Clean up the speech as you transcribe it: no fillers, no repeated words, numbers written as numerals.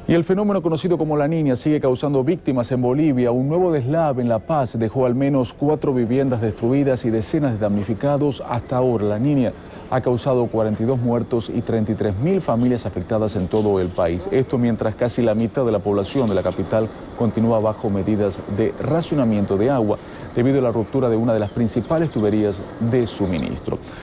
Y el fenómeno conocido como la Niña sigue causando víctimas en Bolivia. Un nuevo deslave en La Paz dejó al menos 4 viviendas destruidas y decenas de damnificados. Hasta ahora, la Niña ha causado 42 muertos y 33.000 familias afectadas en todo el país. Esto mientras casi la mitad de la población de la capital continúa bajo medidas de racionamiento de agua debido a la ruptura de una de las principales tuberías de suministro.